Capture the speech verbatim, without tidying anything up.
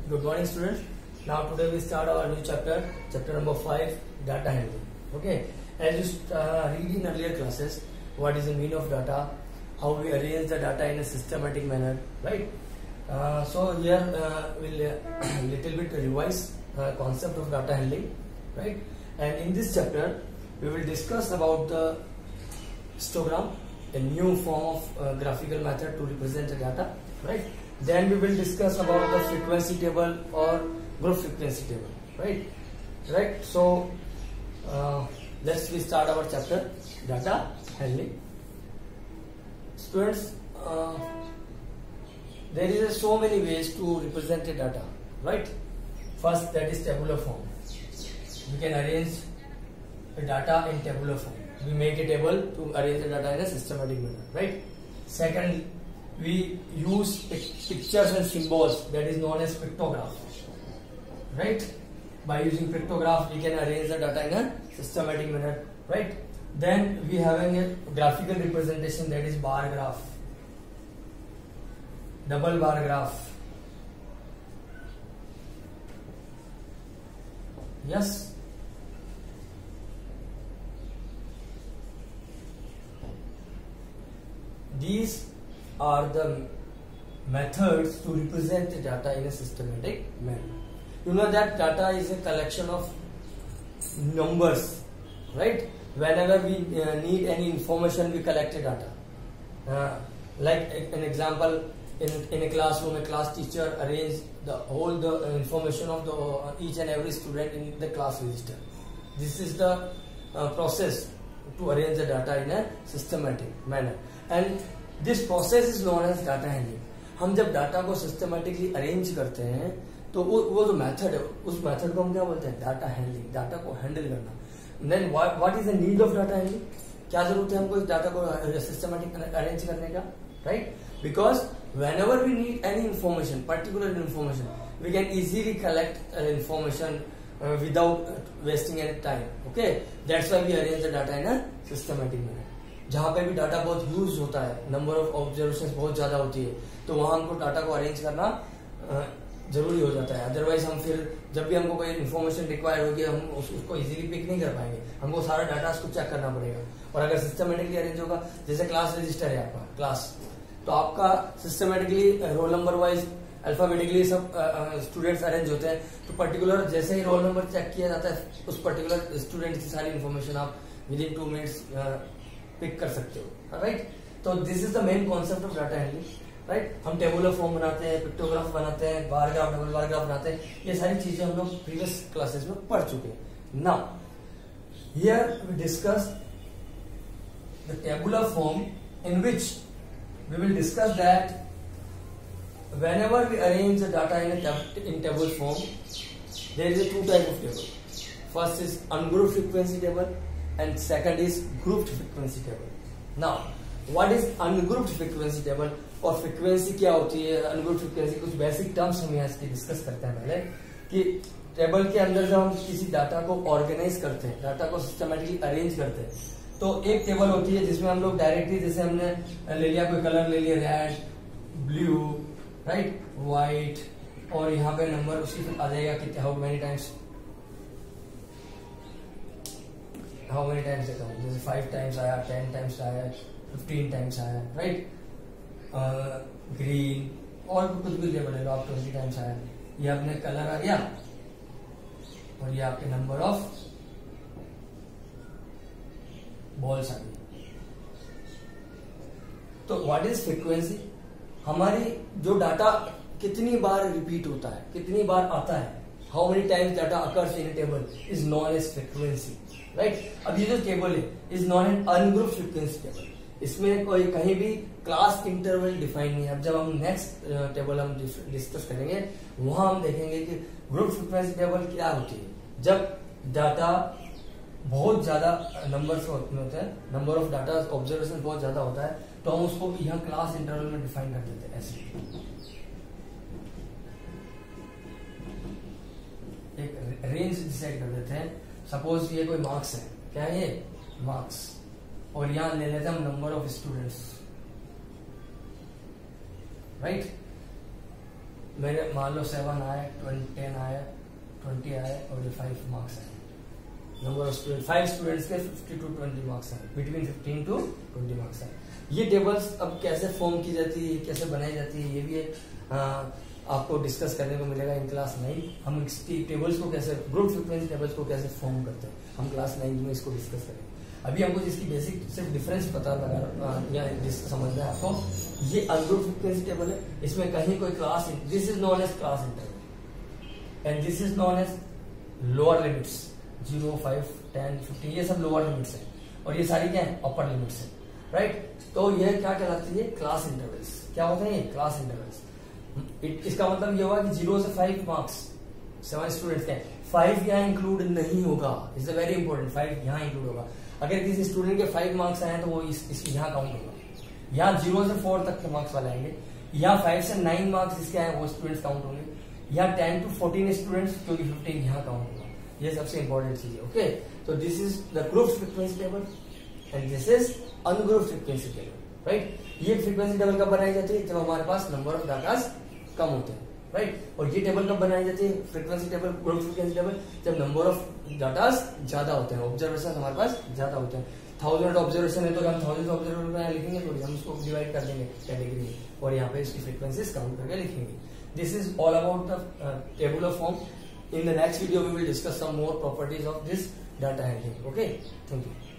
Good morning, students. Now today we start our new chapter, chapter number five, data handling. Okay, as you uh, read in earlier classes, what is the meaning of data, how we arrange the data in a systematic manner, right? Uh, so here uh, we'll uh, little bit revise uh, concept of data handling, right? And in this chapter we will discuss about the histogram, a new form of uh, graphical method to represent the data, right? Then we will discuss about the frequency table or group frequency table, right? Right. So uh, let's we start our chapter, data handling. Students, uh, there is a so many ways to represent the data, right? First, that is tabular form. We can arrange the data in tabular form. We make a table to arrange the data in a systematic manner, right? Second, we use pictures and symbols, that is known as pictograph, right? By using pictograph we can arrange the data in a systematic manner, right? Then we having a graphical representation, that is bar graph, double bar graph, yes. These are the methods to represent the data in a systematic manner. You know that data is a collection of numbers, right? Whenever we uh, need any information, we collect the data. Uh, like an example, in, in a classroom, a class teacher arranges the whole the uh, information of the uh, each and every student in the class register. This is the uh, process to arrange the data in a systematic manner. And this process is known as data handling. हम जब data को systematically arrange करते हैं तो वो वो जो method है, उस मेथड को हम क्या बोलते हैं? Data handling. डाटा को हैंडल करना. Then what is the need of data handling? क्या जरूरत है हमको इस डाटा को सिस्टमेटिक अरेंज करने का, right? Because whenever we need any information, particular information, we can easily collect information without wasting any time. Okay, that's why we arrange the data in a systematic manner. जहां पे भी data बहुत use होता है, number of observation बहुत ज्यादा होती है, तो वहां हमको डाटा को अरेंज करना जरूरी हो जाता है. अदरवाइज हम फिर जब भी हमको कोई इन्फॉर्मेशन रिक्वायर होगी, हम उस, उसको इजीली पिक नहीं कर पाएंगे. हमको सारा डाटा उसको चेक करना पड़ेगा. और अगर सिस्टमेटिकली अरेंज होगा, जैसे क्लास रजिस्टर है आपका क्लास, तो आपका systematically roll number wise alphabetically सब स्टूडेंट्स अरेंज होते हैं. तो पर्टिकुलर जैसे ही रोल नंबर चेक किया जाता है, उस पर्टिकुलर स्टूडेंट की सारी इन्फॉर्मेशन आप within two minutes pick कर सकते हो, राइट? तो this is the main concept of data handling, right? हम टेबुलर फॉर्म बनाते हैं, पिक्टोग्राफ बनाते हैं, bar graph, double bar graph बनाते हैं. ये सारी चीजें हम लोग प्रीवियस क्लासेस में पढ़ चुके हैं. Now here we discuss the tabular form in which we will discuss that whenever we arrange the data in a in table form, there is a two type of table. First is ungrouped frequency table and second is grouped frequency table. Now what is ungrouped frequency table और frequency क्या होती है? ungrouped frequency कुछ basic terms हम यहाँ से discuss करते हैं पहले, कि टेबल के अंदर जब हम किसी डाटा को ऑर्गेनाइज करते हैं, डाटा को सिस्टमेटिकली अरेंज करते हैं, तो एक टेबल होती है जिसमें हम लोग डायरेक्टली, जैसे हमने ले लिया कोई कलर ले लिया, रेड, ब्लू, राइट, व्हाइट, और यहाँ पे नंबर उसी पे आ जाएगा कि how many times how many times देता हूँ, जैसे फाइव टाइम्स आया, टेन टाइम्स आया, फिफ्टीन टाइम्स आया, राइट? ग्रीन और कुछ भी लेवल है, आप ट्वेंटी टाइम्स आया. ये अपने कलर आ गया और ये आपके नंबर ऑफ बॉल्स आ गई. तो व्हाट इज फ्रीक्वेंसी? हमारी जो डाटा कितनी बार रिपीट होता है, कितनी बार आता है, how many times data occurs in table is known as frequency, right? अब ये जो टेबल है is known an ungrouped frequency table. इसमें कोई कहीं भी क्लास इंटरवल डिफाइन नहीं है. अब जब हम नेक्स्ट टेबल हम डिस्कस करेंगे, वहां हम देखेंगे कि ग्रुप फ्रीक्वेंसी टेबल क्या होती है. जब डाटा बहुत ज्यादा नंबर होते हैं, नंबर ऑफ डाटा ऑब्जर्वेशन बहुत ज्यादा होता है, तो हम उसको यहाँ क्लास इंटरवल में डिफाइन कर देते हैं. ऐसे एक रेंज डिसाइड कर देते हैं. सपोज ये कोई मार्क्स है, क्या है ये? मार्क्स. और यहां ले लेते हैं हम नंबर ऑफ स्टूडेंट्स, राइट? मेरे मान लो सेवन आए, टेन आया, ट्वेंटी आए और ये फाइव मार्क्स आए। Number of student five students के फिफ्टी टू ट्वेंटी मार्क्स आए, between fifteen to twenty marks आए। ये टेबल्स अब कैसे फॉर्म की जाती है, कैसे बनाई जाती है, ये भी है, आ, आपको डिस्कस करने को मिलेगा इन क्लास नाइन। हम इसकी टेबल्स को कैसे, ग्रुप फ्रीक्वेंसी टेबल्स को कैसे फॉर्म करते हैं, हम क्लास नाइन में इसको डिस्कस करेंगे। अभी हमको जिसकी बेसिक सिर्फ डिफरेंस पता लगा या समझना है आपको, ये अनग्रुप फ्रीक्वेंसी टेबल है, इसमें कहीं कोई class, this is known as class interval and this is known as lower limits, zero, five, ten, fifteen, ये सब लोअर लिमिट्स है और ये सारी क्या है, अपर लिमिट्स है, राइट। तो ये क्या कहलाती है, क्लास इंटरवल्स। क्या होते हैं ये क्लास इंटरवल्स। इसका मतलब ये हुआ कि जीरो से फाइव मार्क्स, सेवन स्टूडेंट्स के, फाइव यहाँ इंक्लूड नहीं होगा, इज वेरी इंपॉर्टेंट, फाइव यहाँ इंक्लूड होगा। अगर किसी स्टूडेंट के फाइव मार्क्स आए तो वो इस, इसकी यहाँ काउंट होगा। यहाँ जीरो से फोर तक के मार्क्स वाले आएंगे, यहाँ फाइव से नाइन मार्क्स इसके आए वो स्टूडेंट्स काउंट होंगे, यहाँ टेन टू फोर्टीन स्टूडेंट्स, क्योंकि फिफ्टीन यहाँ काउंट होगा। ये सबसे इंपॉर्टेंट चीज है, ओके। तो this is the group frequency table and this is ungroup frequency table, right. ये फ्रीक्वेंसी टेबल कब बनाई जाती है, जब हमारे पास नंबर ऑफ डाटास कम होते हैं, राइट। और ये टेबल कब बनाई जाती है, frequency table, group frequency table, जब नंबर ऑफ डाटास ज्यादा होते हैं, ऑब्जर्वेशन हमारे पास ज्यादा होते हैं। थाउजेंड ऑब्जर्वेशन है तो हम थाउजेंड ऑब्जर्वेशन लिखेंगे थोड़ी, हम उसको डिवाइड कर देंगे कैटेगरी में और यहाँ पे इसकी फ्रीक्वेंसीज काउंट करके लिखेंगे। This is all about the tabular form. In the next video, we will discuss some more properties of this data handling. Okay, thank you.